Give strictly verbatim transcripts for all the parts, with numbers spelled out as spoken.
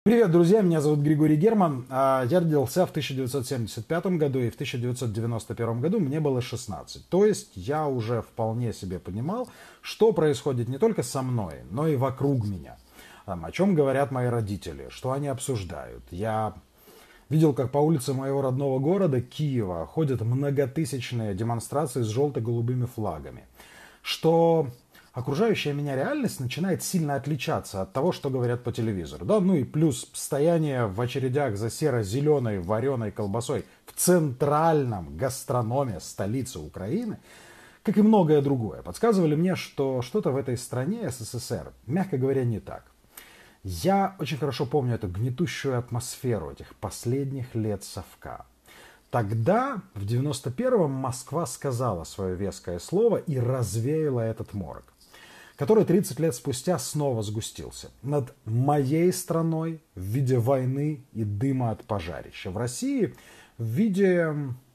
Привет, друзья, меня зовут Григорий Герман. Я родился в тысяча девятьсот семьдесят пятом году, и в тысяча девятьсот девяносто первом году мне было шестнадцать. То есть я уже вполне себе понимал, что происходит не только со мной, но и вокруг меня. Там, о чем говорят мои родители, что они обсуждают. Я видел, как по улице моего родного города, Киева, ходят многотысячные демонстрации с желто-голубыми флагами. Что окружающая меня реальность начинает сильно отличаться от того, что говорят по телевизору. Да? Ну и плюс стояние в очередях за серо-зеленой вареной колбасой в центральном гастрономе столицы Украины, как и многое другое, подсказывали мне, что что-то в этой стране СССР, мягко говоря, не так. Я очень хорошо помню эту гнетущую атмосферу этих последних лет совка. Тогда, в девяносто первом, Москва сказала свое веское слово и развеяла этот морок, который тридцать лет спустя снова сгустился над моей страной в виде войны и дыма от пожарища. В России в виде,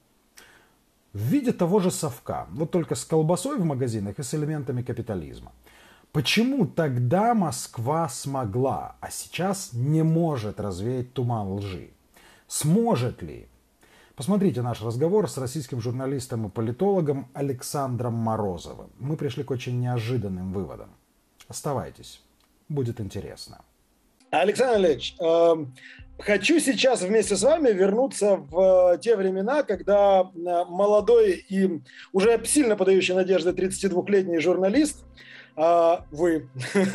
в виде того же совка, вот только с колбасой в магазинах и с элементами капитализма. Почему тогда Москва смогла, а сейчас не может развеять туман лжи? Сможет ли? Посмотрите наш разговор с российским журналистом и политологом Александром Морозовым. Мы пришли к очень неожиданным выводам. Оставайтесь, будет интересно. Александр Олегович, э, хочу сейчас вместе с вами вернуться в те времена, когда молодой и уже сильно подающий надежды тридцатидвухлетний журналист, а вы,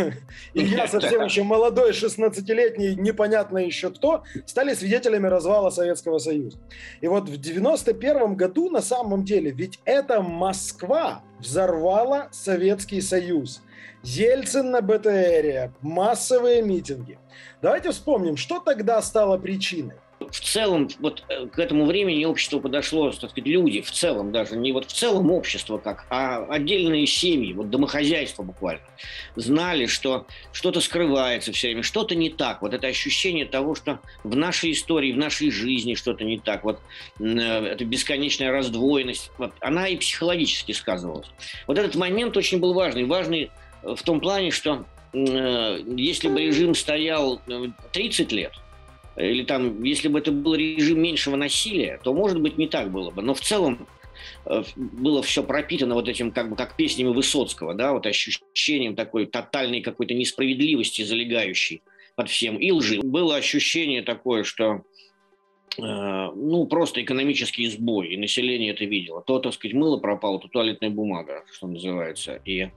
и я совсем еще молодой, шестнадцатилетний, непонятно еще кто, стали свидетелями развала Советского Союза. И вот в девяносто первом году на самом деле, ведь это Москва взорвала Советский Союз. Ельцин на бэ тэ эре, массовые митинги. Давайте вспомним, что тогда стало причиной. В целом, вот к этому времени общество подошло, так сказать, люди в целом, даже не вот в целом общество как, а отдельные семьи, вот домохозяйство буквально, знали, что что-то скрывается все время, что-то не так. Вот это ощущение того, что в нашей истории, в нашей жизни что-то не так, вот эта бесконечная раздвоенность, вот, она и психологически сказывалась. Вот этот момент очень был важный, важный в том плане, что э, если бы режим стоял тридцать лет, или там, если бы это был режим меньшего насилия, то, может быть, не так было бы. Но в целом э, было все пропитано вот этим, как бы, как песнями Высоцкого, да, вот ощущением такой тотальной какой-то несправедливости, залегающей под всем, и лжи. Было ощущение такое, что э, ну, просто экономический сбой, и население это видело. То, так сказать, мыло пропало, то туалетная бумага, что называется, и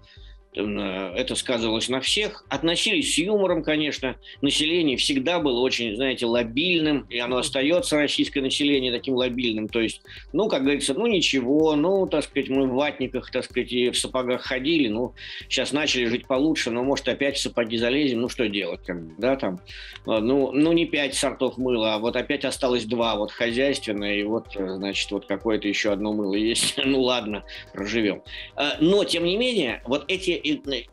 это сказывалось на всех. Относились с юмором, конечно. Население всегда было очень, знаете, лобильным, и оно остается, российское население, таким лобильным. То есть, ну, как говорится, ну, ничего, ну, так сказать, мы в ватниках, так сказать, и в сапогах ходили, ну, сейчас начали жить получше, но, может, опять в сапоги залезем, ну, что делать, да, там, ну, ну, не пять сортов мыла, а вот опять осталось два, вот, хозяйственное, и вот, значит, вот какое-то еще одно мыло есть, ну, ладно, проживем. Но, тем не менее, вот эти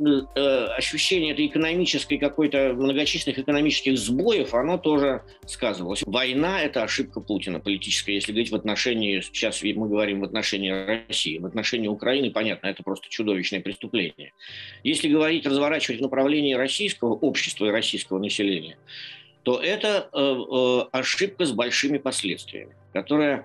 ощущение этой экономической какой-то многочисленных экономических сбоев, оно тоже сказывалось. Война – это ошибка Путина политическая, если говорить в отношении, сейчас мы говорим в отношении России, в отношении Украины, понятно, это просто чудовищное преступление. Если говорить, разворачивать в направлении российского общества и российского населения, то это э, э, ошибка с большими последствиями, которая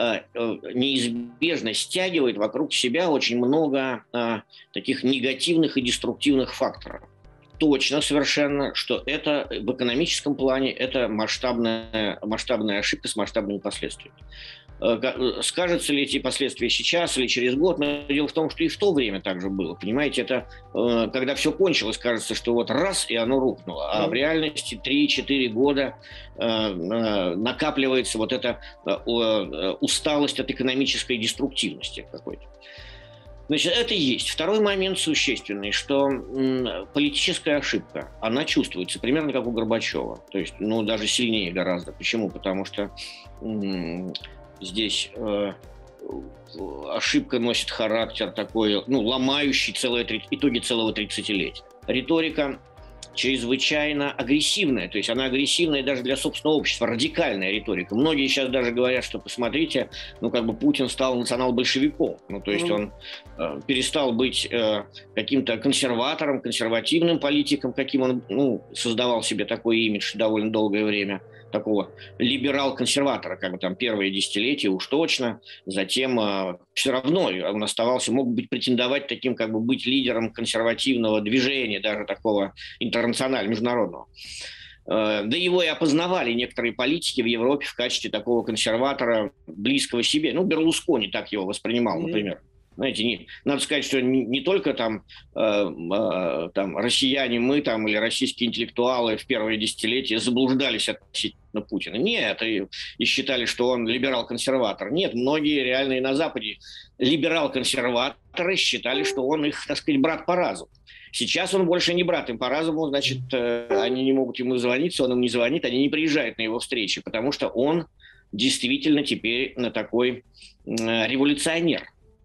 неизбежно стягивает вокруг себя очень много а, таких негативных и деструктивных факторов. Точно совершенно, что это в экономическом плане это масштабная, масштабная ошибка с масштабными последствиями. Скажутся ли эти последствия сейчас или через год, но дело в том, что и в то время так же было. Понимаете, это когда все кончилось, кажется, что вот раз, и оно рухнуло. А в реальности три-четыре года накапливается вот эта усталость от экономической деструктивности какой-то. Значит, это есть. Второй момент существенный, что м, политическая ошибка, она чувствуется примерно как у Горбачева. То есть, ну, даже сильнее гораздо. Почему? Потому что м, здесь э, ошибка носит характер такой, ну, ломающий целое, итоги целого тридцатилетия. Риторика чрезвычайно агрессивная, то есть она агрессивная даже для собственного общества, радикальная риторика. Многие сейчас даже говорят, что посмотрите, ну как бы Путин стал национал-большевиком, ну то есть mm-hmm. он э, перестал быть э, каким-то консерватором, консервативным политиком, каким он ну, создавал себе такой имидж довольно долгое время, такого либерал-консерватора, как бы там первые десятилетия уж точно, затем э, все равно он оставался, мог быть претендовать таким, как бы быть лидером консервативного движения, даже такого интернационального, международного. Э, да его и опознавали некоторые политики в Европе в качестве такого консерватора, близкого себе. Ну, Берлускони так его воспринимал, например. Знаете, не, надо сказать, что не, не только там, э, э, там россияне, мы там, или российские интеллектуалы в первые десятилетия заблуждались относительно Путина. Нет, и, и считали, что он либерал-консерватор. Нет, многие реально и на Западе либерал-консерваторы считали, что он их, так сказать, брат по разуму. Сейчас он больше не брат им по разуму, значит, э, они не могут ему звониться, он им не звонит, они не приезжают на его встречи, потому что он действительно теперь такой э, революционер.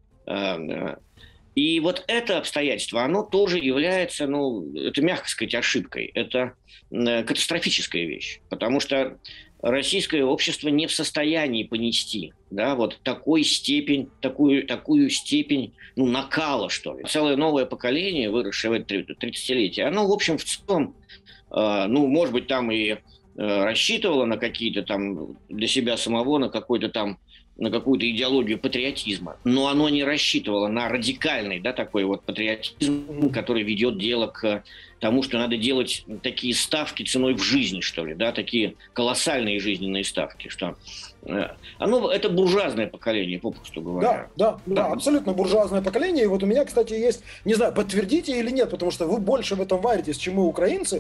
И вот это обстоятельство, оно тоже является, ну, это, мягко сказать, ошибкой. Это катастрофическая вещь, потому что российское общество не в состоянии понести, да, вот такой степень, такую, такую степень, ну, накала, что ли. Целое новое поколение, выросшее в это тридцатилетие, оно, в общем, в целом, э, ну, может быть, там и э, рассчитывало на какие-то там для себя самого, на какой-то там на какую-то идеологию патриотизма, но оно не рассчитывало на радикальный, да, такой вот патриотизм, который ведет дело к тому, что надо делать такие ставки ценой в жизни, что ли, да, такие колоссальные жизненные ставки, что оно, это буржуазное поколение, попросту говоря. Да, да, да, абсолютно буржуазное поколение. И вот у меня, кстати, есть, не знаю, подтвердите или нет, потому что вы больше в этом варитесь, чем мы, украинцы.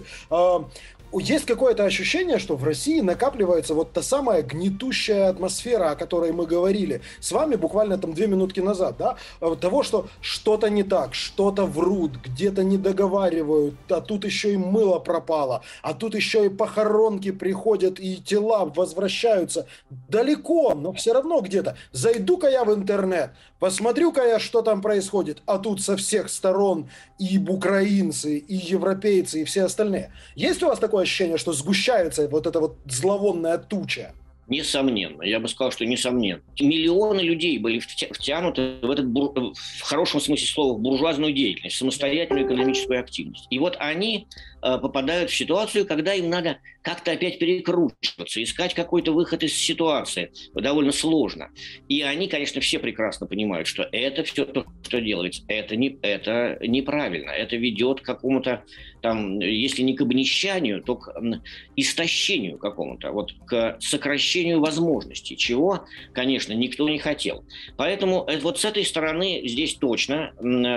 Есть какое-то ощущение, что в России накапливается вот та самая гнетущая атмосфера, о которой мы говорили с вами буквально там две минутки назад, да, того, что что-то не так, что-то врут, где-то не договаривают, а тут еще и мыло пропало, а тут еще и похоронки приходят, и тела возвращаются далеко, но все равно где-то. Зайду-ка я в интернет, посмотрю-ка я, что там происходит, а тут со всех сторон и украинцы, и европейцы, и все остальные. Есть у вас такое ощущение, что сгущается вот эта вот зловонная туча? Несомненно. Я бы сказал, что несомненно. Миллионы людей были втянуты в этот, в хорошем смысле слова, в буржуазную деятельность, самостоятельную экономическую активность. И вот они э, попадают в ситуацию, когда им надо как-то опять перекручиваться, искать какой-то выход из ситуации. Довольно сложно. И они, конечно, все прекрасно понимают, что это все то, что делается, это, не, это неправильно. Это ведет к какому-то, там, если не к обнищанию, то к истощению какому-то, вот к сокращению возможностей, чего, конечно, никто не хотел. Поэтому вот с этой стороны здесь точно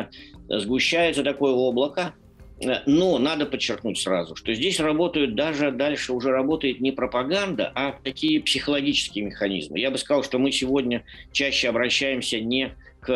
сгущается такое облако, но надо подчеркнуть сразу, что здесь работают даже дальше уже работает не пропаганда, а такие психологические механизмы. Я бы сказал, что мы сегодня чаще обращаемся не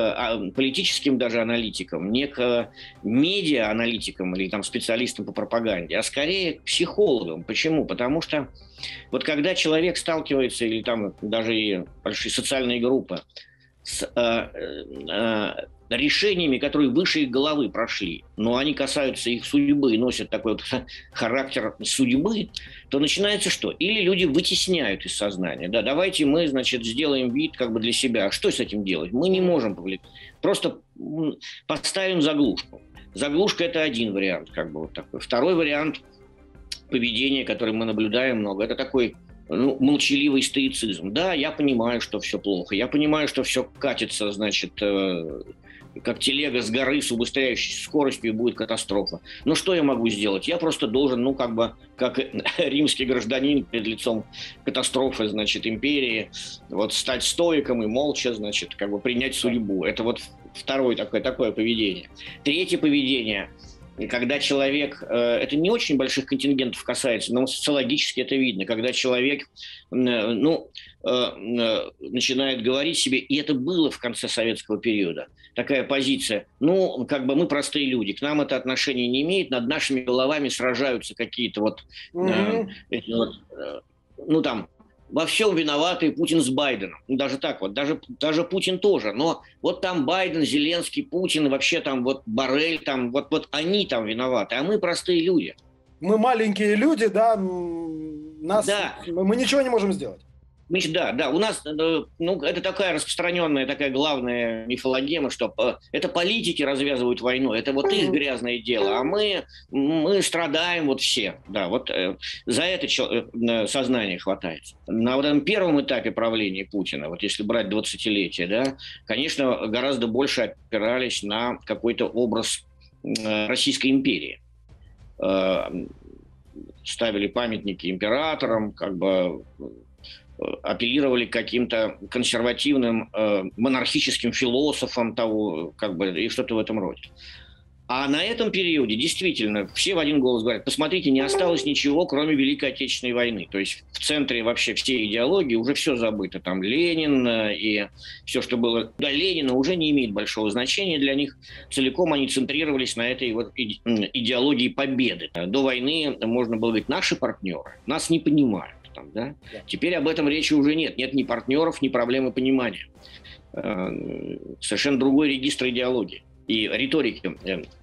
к политическим даже аналитикам, не к медиа-аналитикам или там специалистам по пропаганде, а скорее к психологам. Почему? Потому что вот когда человек сталкивается, или там даже и большие социальные группы, с э, э, решениями, которые выше их головы прошли, но они касаются их судьбы, носят такой вот характер судьбы, то начинается что? Или люди вытесняют из сознания. Да, давайте мы, значит, сделаем вид как бы для себя. А что с этим делать? Мы не можем повлиять. Просто поставим заглушку. Заглушка – это один вариант, как бы вот такой. Второй вариант поведения, который мы наблюдаем много, это такой ну, молчаливый стоицизм. Да, я понимаю, что все плохо. Я понимаю, что все катится, значит, э, как телега с горы с убыстряющей скоростью, и будет катастрофа. Но что я могу сделать? Я просто должен, ну, как бы, как римский гражданин перед лицом катастрофы, значит, империи, вот стать стоиком и молча, значит, как бы принять судьбу. Это вот второе такое, такое поведение. Третье поведение – когда человек, это не очень больших контингентов касается, но социологически это видно, когда человек, ну, начинает говорить себе, и это было в конце советского периода, такая позиция, ну, как бы мы простые люди, к нам это отношение не имеет, над нашими головами сражаются какие-то вот, mm-hmm. эти вот ну, там, во всем виноваты Путин с Байденом. Ну, даже так вот, даже, даже Путин тоже. Но вот там Байден, Зеленский, Путин, вообще там вот Боррель, там, вот, вот они там виноваты, а мы простые люди. мы маленькие люди, да, нас, да. мы, мы ничего не можем сделать. Да, да, у нас, ну, это такая распространенная, такая главная мифологема, что это политики развязывают войну, это вот их грязное дело, а мы, мы страдаем вот все, да, вот э, за это э, сознание хватается. На вот этом первом этапе правления Путина, вот если брать двадцатилетие, да, конечно, гораздо больше опирались на какой-то образ э, Российской империи. Э, ставили памятники императорам, как бы... апеллировали к каким-то консервативным э, монархическим философам того, как бы, и что-то в этом роде. А на этом периоде действительно все в один голос говорят: посмотрите, не осталось ничего, кроме Великой Отечественной войны. То есть в центре вообще всей идеологии уже все забыто. Там Ленин э, и все, что было до Ленина, уже не имеет большого значения для них. Целиком они центрировались на этой вот идеологии победы. До войны можно было говорить: наши партнеры нас не понимают. Там, да? Да. Теперь об этом речи уже нет. Нет ни партнеров, ни проблемы понимания. Совершенно другой регистр идеологии и риторики.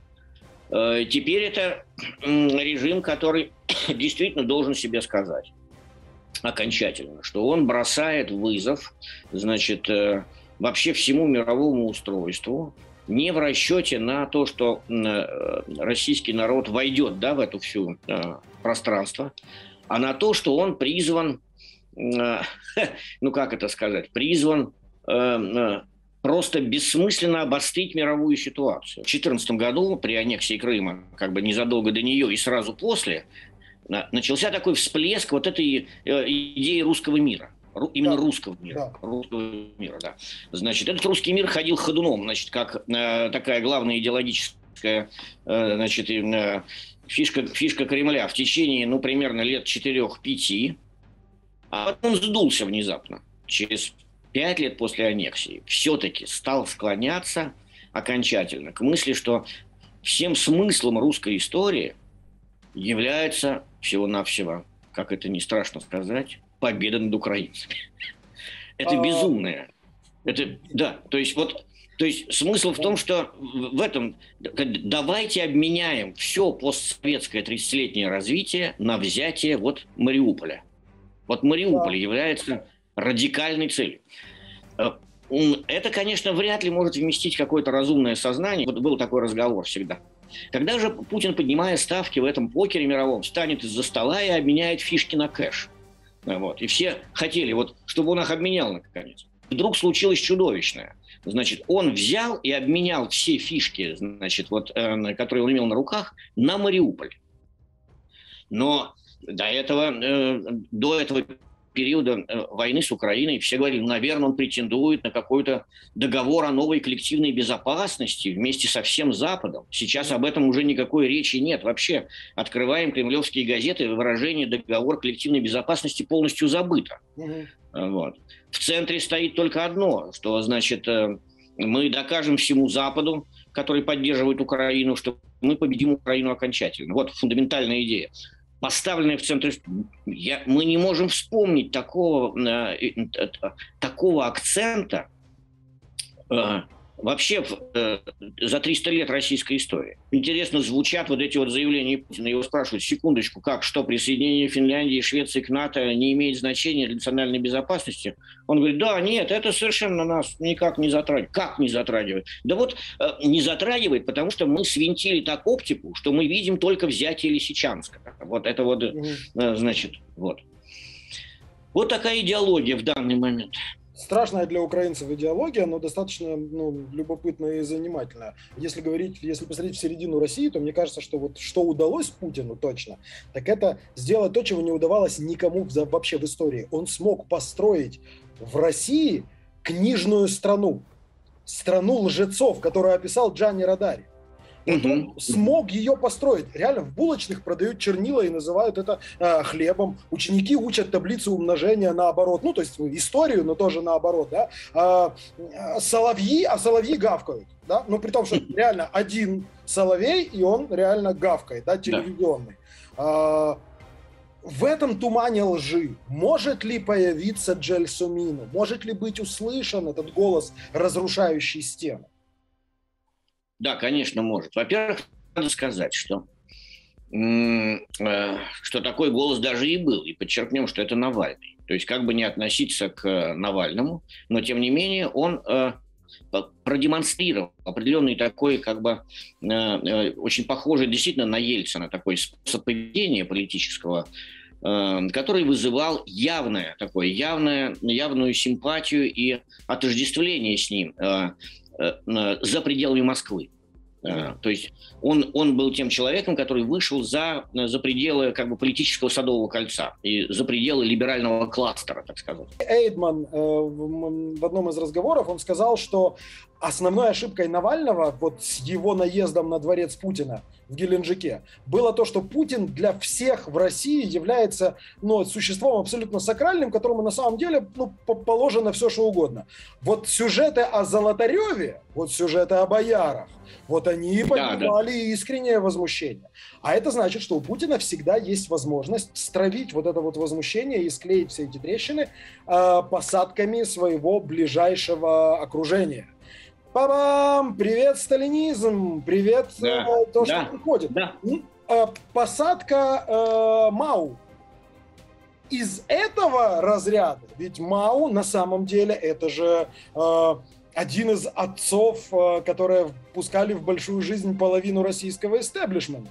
Теперь это режим, который действительно должен себе сказать окончательно, что он бросает вызов, значит, вообще всему мировому устройству, не в расчете на то, что российский народ войдет, да, в это всё пространство, а на то, что он призван, э, ну как это сказать, призван э, э, просто бессмысленно обострить мировую ситуацию. В две тысячи четырнадцатом году при аннексии Крыма, как бы незадолго до нее и сразу после, на, начался такой всплеск вот этой э, идеи русского мира. Ру, именно да. русского мира. Да. Русского мира, да. Значит, этот русский мир ходил ходуном, значит, как э, такая главная идеологическая, э, значит, э, Фишка, фишка Кремля в течение, ну, примерно лет четырех-пяти, а потом сдулся внезапно. Через пять лет после аннексии все-таки стал склоняться окончательно к мысли, что всем смыслом русской истории является всего-навсего, как это не страшно сказать, победа над украинцами. Это безумное. Это, да, то есть вот... То есть смысл в том, что в этом давайте обменяем все постсоветское тридцатилетнее развитие на взятие вот Мариуполя. Вот Мариуполь да. является радикальной целью. Это, конечно, вряд ли может вместить какое-то разумное сознание. Вот был такой разговор всегда. Когда же Путин, поднимая ставки в этом покере мировом, встанет из-за стола и обменяет фишки на кэш. Вот. И все хотели, вот, чтобы он их обменял наконец. Вдруг случилось чудовищное. Значит, он взял и обменял все фишки, значит, вот, э, которые он имел на руках, на Мариуполь. Но до этого, э, до этого периода э, войны с Украиной все говорили: ну, наверное, он претендует на какой-то договор о новой коллективной безопасности вместе со всем Западом. Сейчас об этом уже никакой речи нет. Вообще, открываем кремлевские газеты, выражение «договор коллективной безопасности» полностью забыто. Mm-hmm. Вот. В центре стоит только одно, что, значит, мы докажем всему Западу, который поддерживает Украину, что мы победим Украину окончательно. Вот фундаментальная идея. Поставленная в центре... Я, мы не можем вспомнить такого, э, э, такого акцента э, вообще э, за триста лет российской истории. Интересно звучат вот эти вот заявления Путина. Его спрашивают: секундочку, как, что присоединение Финляндии и Швеции к НАТО не имеет значения для национальной безопасности? Он говорит: да, нет, это совершенно нас никак не затрагивает. Как не затрагивает? Да вот э, не затрагивает, потому что мы свинтили так оптику, что мы видим только взятие Лисичанска. Вот это вот, э, значит, вот. Вот такая идеология в данный момент. Страшная для украинцев идеология, но достаточно ну, любопытная и занимательная. Если говорить, если посмотреть в середину России, то мне кажется, что вот что удалось Путину точно, так это сделать то, чего не удавалось никому вообще в истории. Он смог построить в России книжную страну, страну лжецов, которую описал Джанни Родари. Вот он смог ее построить. Реально в булочных продают чернила и называют это э, хлебом. Ученики учат таблицу умножения наоборот. Ну, то есть историю, но тоже наоборот. Да? А, соловьи, а соловьи гавкают. Да? Ну, при том, что реально один соловей, и он реально гавкает, да, телевизионный. А, в этом тумане лжи может ли появиться Джельсомино? Может ли быть услышан этот голос, разрушающий стены? Да, конечно, может. Во-первых, надо сказать, что что такой голос даже и был. И подчеркнем, что это Навальный. То есть как бы не относиться к Навальному, но тем не менее он продемонстрировал определенный такой, как бы, очень похожий действительно на Ельцина, такой способ поведения политического, который вызывал явное, такое, явное, явную симпатию и отождествление с ним за пределами Москвы. Uh, то есть он, он был тем человеком, который вышел за, за пределы как бы, политического Садового кольца и за пределы либерального кластера, так сказать. Эйдман э, в, в одном из разговоров он сказал, что основной ошибкой Навального вот с его наездом на дворец Путина в Геленджике было то, что Путин для всех в России является ну, существом абсолютно сакральным, которому на самом деле ну, положено все, что угодно. Вот сюжеты о Золотареве, вот сюжеты о боярах, вот они и поднимали да, да. искреннее возмущение. А это значит, что у Путина всегда есть возможность стравить вот это вот возмущение и склеить все эти трещины э, посадками своего ближайшего окружения. Па-бам! Привет, сталинизм! Привет, да, э, то, да, что приходит. Да. Э, посадка э, Мау. Из этого разряда, ведь Мау на самом деле это же... Э, один из отцов, которые впускали в большую жизнь половину российского истеблишмента.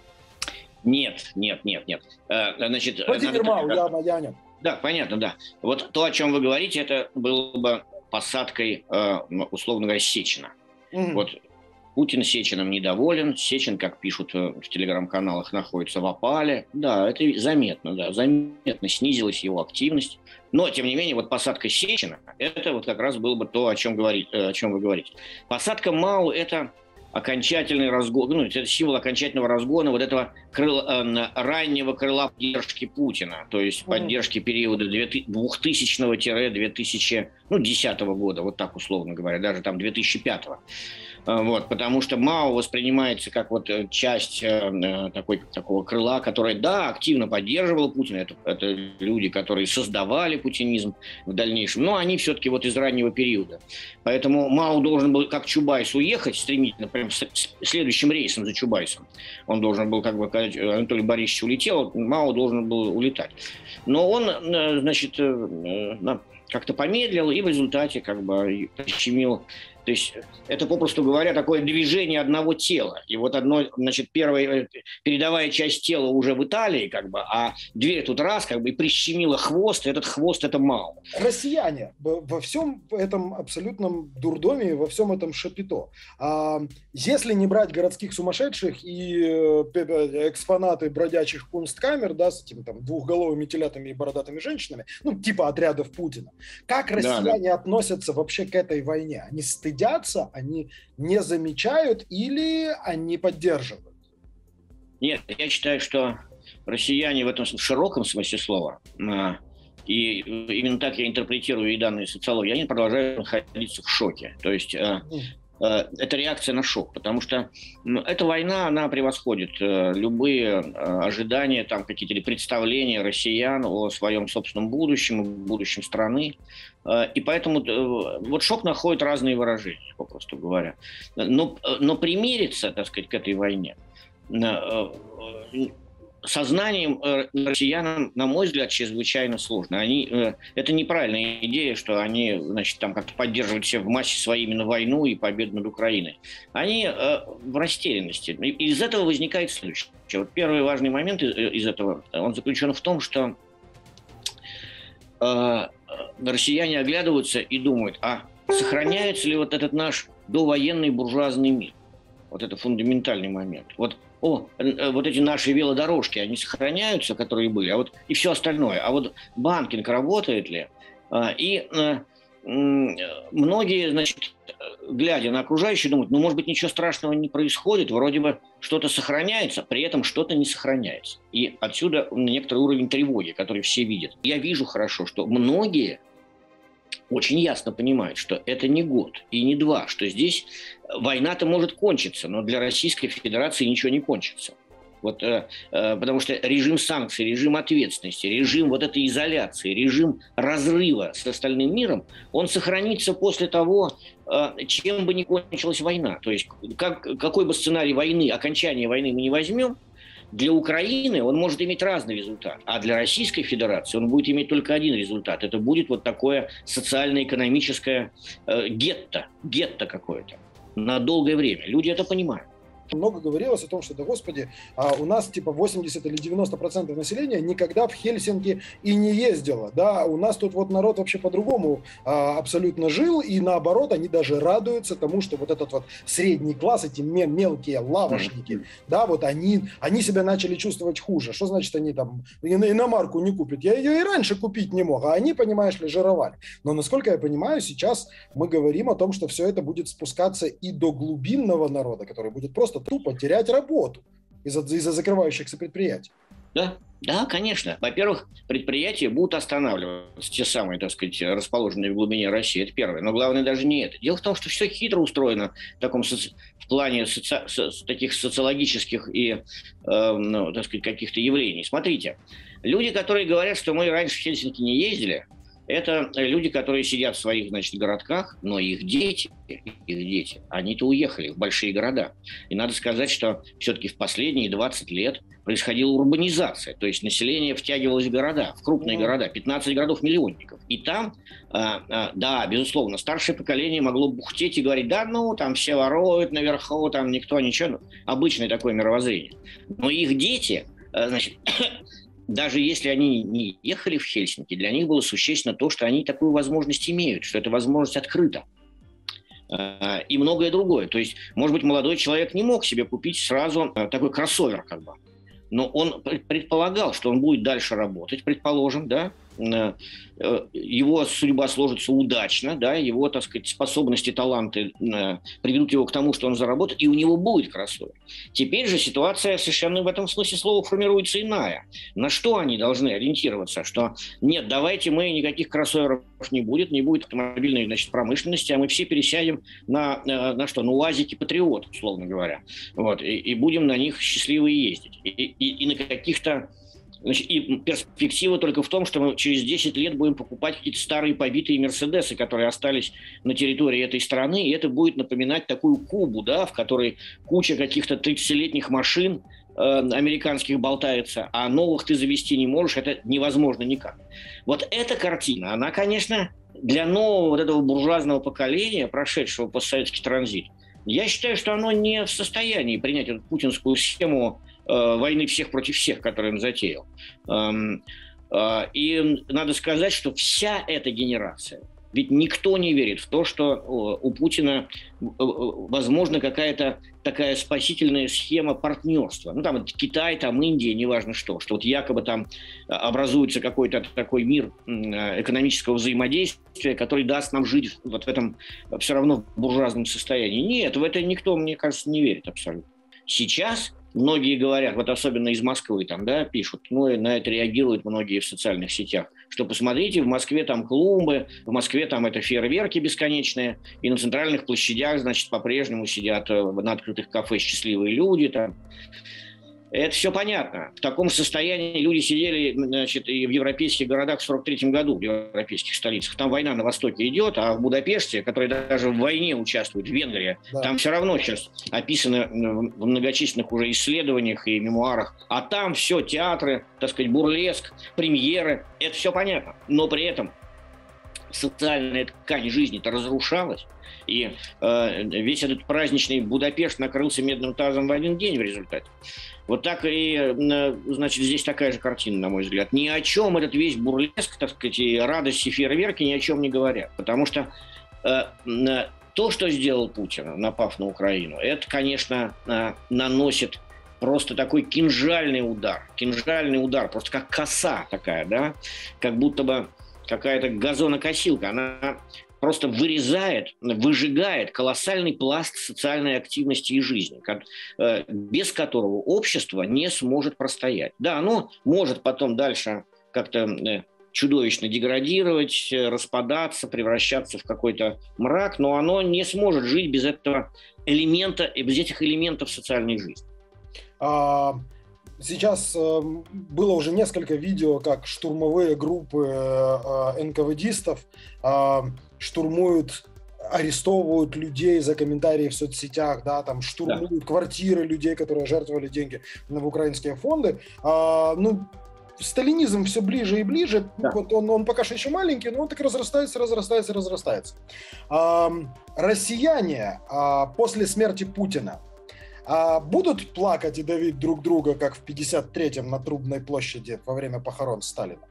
Нет, нет, нет, нет. Значит, Владимир Мау, я, я нет. Да, понятно, да. Вот то, о чем вы говорите, это было бы посадкой, условно говоря, Сечина. Угу. Вот Путин Сечиным недоволен. Сечин, как пишут в телеграм-каналах, находится в опале. Да, это заметно, да, заметно снизилась его активность. Но, тем не менее, вот посадка Сечина, это вот как раз было бы то, о чем, говорить, о чем вы говорите. Посадка Мау – это окончательный разгон, ну, это символ окончательного разгона вот этого крыла, э, раннего крыла поддержки Путина, то есть поддержки периода двухтысячного-две тысячи десятого года, вот так условно говоря, даже там две тысячи пятого. Вот, потому что Мао воспринимается как вот часть э, такой, такого крыла, которое, да, активно поддерживало Путина. Это, это люди, которые создавали путинизм в дальнейшем, но они все-таки вот из раннего периода. Поэтому Мао должен был, как Чубайс, уехать стремительно, прям с, с следующим рейсом за Чубайсом. Он должен был, как бы, когда Анатолий Борисович улетел, Мао должен был улетать. Но он, значит, как-то помедлил и в результате как бы прищемил. То есть это, попросту говоря, такое движение одного тела. И вот одно, значит, первая передовая часть тела уже в Италии, как бы, а дверь тут раз, как бы, и прищемила хвост, и этот хвост – это Мао. Россияне во всем этом абсолютном дурдоме, во всем этом шапито. А если не брать городских сумасшедших и экспонаты бродячих кунсткамер, да, с этими там двухголовыми телятами и бородатыми женщинами, ну, типа отрядов Путина, как россияне да, да. относятся вообще к этой войне? Они стыдятся? Стыдятся, они не замечают или они поддерживают? Нет, я считаю, что россияне в этом в широком смысле слова, и именно так я интерпретирую и данные социологии, они продолжают находиться в шоке. То есть это реакция на шок, потому что эта война, она превосходит любые ожидания, там какие-то представления россиян о своем собственном будущем, будущем страны. И поэтому вот шок находит разные выражения, попросту говоря. Но, но примириться, так сказать, к этой войне сознанием россиянам, на мой взгляд, чрезвычайно сложно. Они, это неправильная идея, что они, значит, там как-то поддерживают все в массе свои именно войну и победу над Украиной. Они в растерянности. И из этого возникает следующее. Вот первый важный момент из этого, он заключен в том, что россияне оглядываются и думают, а сохраняется ли вот этот наш довоенный буржуазный мир? Вот это фундаментальный момент. Вот, о, вот эти наши велодорожки, они сохраняются, которые были, а вот и все остальное. А вот банкинг работает ли? И многие, значит, глядя на окружающие, думают, ну, может быть, ничего страшного не происходит, вроде бы что-то сохраняется, при этом что-то не сохраняется. И отсюда некоторый уровень тревоги, который все видят. Я вижу хорошо, что многие очень ясно понимают, что это не год и не два, что здесь война-то может кончиться, но для Российской Федерации ничего не кончится. Вот, э, э, потому что режим санкций, режим ответственности, режим вот этой изоляции, режим разрыва с остальным миром, он сохранится после того, э, чем бы ни кончилась война. То есть как, какой бы сценарий войны, окончания войны мы не возьмем, для Украины он может иметь разный результат, а для Российской Федерации он будет иметь только один результат. Это будет вот такое социально-экономическое э, гетто, гетто какое-то на долгое время. Люди это понимают. Много говорилось о том, что, да господи, у нас типа восемьдесят или девяносто процентов населения никогда в Хельсинки и не ездило. Да? У нас тут вот народ вообще по-другому а, абсолютно жил, и наоборот, они даже радуются тому, что вот этот вот средний класс, эти мелкие лавочники, mm-hmm. да, вот они, они себя начали чувствовать хуже. Что значит, они там иномарку не купят? Я ее и раньше купить не мог, а они, понимаешь ли, жировали. Но, насколько я понимаю, сейчас мы говорим о том, что все это будет спускаться и до глубинного народа, который будет просто тупо терять работу из-за, из-за закрывающихся предприятий. Да, да, конечно. Во-первых, предприятия будут останавливаться, те самые, так сказать, расположенные в глубине России, это первое. Но главное даже не это. Дело в том, что все хитро устроено в таком соци... в плане соци... со... таких социологических и, э, ну, так сказать, каких-то явлений. Смотрите, люди, которые говорят, что мы раньше в Хельсинки не ездили, это люди, которые сидят в своих, значит, городках, но их дети, их дети, они-то уехали в большие города. И надо сказать, что все-таки в последние двадцать лет происходила урбанизация, то есть население втягивалось в города, в крупные города, пятнадцать городов-миллионников. И там, а, а, да, безусловно, старшее поколение могло бухтеть и говорить, да, ну, там все воруют наверху, там никто ничего, обычное такое мировоззрение. Но их дети, значит, даже если они не ехали в Хельсинки, для них было существенно то, что они такую возможность имеют, что эта возможность открыта. И многое другое. То есть, может быть, молодой человек не мог себе купить сразу такой кроссовер, как бы. Но он предполагал, что он будет дальше работать, предположим, да, его судьба сложится удачно, да, его, так сказать, способности, таланты приведут его к тому, что он заработает, и у него будет кроссовер. Теперь же ситуация совершенно в этом смысле слова формируется иная. На что они должны ориентироваться? Что нет, давайте мы никаких кроссоверов не будет, не будет автомобильной, значит, промышленности, а мы все пересядем на, на что? На УАЗики Патриот, условно говоря. Вот, и, и будем на них счастливые ездить. И, и, и на каких-то Значит, и перспектива только в том, что мы через десять лет будем покупать какие-то старые побитые Мерседесы, которые остались на территории этой страны, и это будет напоминать такую Кубу, да, в которой куча каких-то тридцатилетних машин э, американских болтается, а новых ты завести не можешь, это невозможно никак. Вот эта картина, она, конечно, для нового вот этого буржуазного поколения, прошедшего постсоветский транзит, я считаю, что оно не в состоянии принять эту путинскую схему войны всех против всех, которую он затеял. И надо сказать, что вся эта генерация, ведь никто не верит в то, что у Путина возможна какая-то такая спасительная схема партнерства. Ну, там Китай, там Индия, неважно что, что вот якобы там образуется какой-то такой мир экономического взаимодействия, который даст нам жить вот в этом все равно буржуазном состоянии. Нет, в это никто, мне кажется, не верит абсолютно. Сейчас многие говорят, вот особенно из Москвы там, да, пишут, ну и на это реагируют многие в социальных сетях, что посмотрите, в Москве там клумбы, в Москве там это фейерверки бесконечные, и на центральных площадях, значит, по-прежнему сидят на открытых кафе счастливые люди там. Это все понятно. В таком состоянии люди сидели, значит, и в европейских городах в сорок третьем году, в европейских столицах. Там война на Востоке идет, а в Будапеште, который даже в войне участвует, в Венгрии, да. Там все равно сейчас описано в многочисленных уже исследованиях и мемуарах. А там все театры, так сказать, бурлеск, премьеры. Это все понятно. Но при этом социальная ткань жизни-то разрушалась. И э, весь этот праздничный Будапешт накрылся медным тазом в один день в результате. Вот так и, значит, здесь такая же картина, на мой взгляд. Ни о чем этот весь бурлеск, так сказать, и радость, и фейерверки ни о чем не говорят. Потому что э, то, что сделал Путин, напав на Украину, это, конечно, э, наносит просто такой кинжальный удар. Кинжальный удар, просто как коса такая, да? Как будто бы какая-то газонокосилка. Она просто вырезает, выжигает колоссальный пласт социальной активности и жизни, без которого общество не сможет простоять. Да, оно может потом дальше как-то чудовищно деградировать, распадаться, превращаться в какой-то мрак, но оно не сможет жить без этого элемента, без этих элементов социальной жизни. Сейчас э, было уже несколько видео, как штурмовые группы э, эн ка вэ дистов э, штурмуют арестовывают людей за комментарии в соцсетях, да, там штурмуют да. квартиры людей, которые жертвовали деньги в украинские фонды. А, ну, сталинизм все ближе и ближе. Да. Вот он, он пока что еще маленький, но он так разрастается, разрастается, разрастается. А, россияне а, после смерти Путина а, будут плакать и давить друг друга, как в пятьдесят третьем на Трубной площади во время похорон Сталина?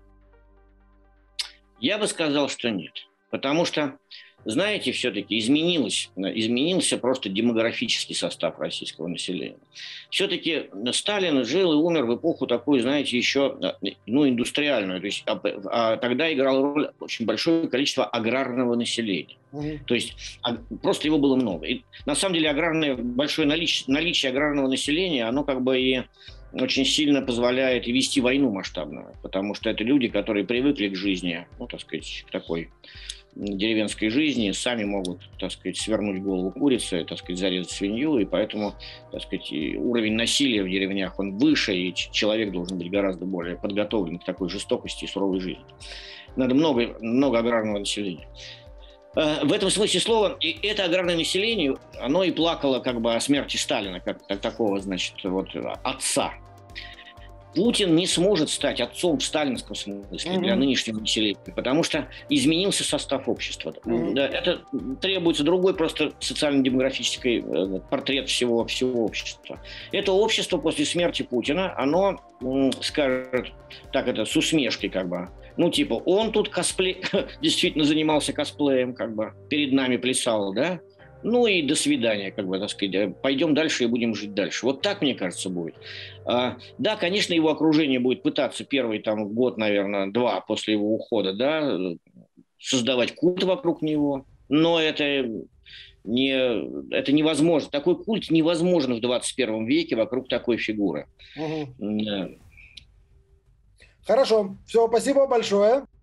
Я бы сказал, что нет. Потому что, знаете, все-таки изменилось, изменился просто демографический состав российского населения. Все-таки Сталин жил и умер в эпоху такую, знаете, еще ну, индустриальную. То есть, а, а, тогда играло роль очень большое количество аграрного населения. Mm-hmm. То есть а, просто его было много. И, на самом деле аграрное, большое наличие, наличие аграрного населения, оно как бы и очень сильно позволяет и вести войну масштабную. Потому что это люди, которые привыкли к жизни, ну, так сказать, к такой деревенской жизни, сами могут, так сказать, свернуть голову курицы, так сказать, зарезать свинью, и поэтому, так сказать, уровень насилия в деревнях, он выше, и человек должен быть гораздо более подготовлен к такой жестокости и суровой жизни. Надо много, много аграрного населения. В этом смысле слова, и это аграрное население, оно и плакало как бы о смерти Сталина, как, как такого, значит, вот, отца. Путин не сможет стать отцом в сталинском смысле mm-hmm. для нынешнего населения, потому что изменился состав общества. Mm-hmm. Да, это требуется другой просто социально-демографический портрет всего, всего общества. Это общество после смерти Путина, оно скажет, так это с усмешкой как бы, ну типа он тут косплей, действительно занимался косплеем, как бы перед нами плясал, да? Ну и до свидания, как бы, так сказать, пойдем дальше и будем жить дальше. Вот так, мне кажется, будет. А, да, конечно, его окружение будет пытаться первый там год, наверное, два после его ухода, да, создавать культ вокруг него, но это не, это невозможно. Такой культ невозможен в двадцать первом веке вокруг такой фигуры. Угу. Хорошо, все, спасибо большое.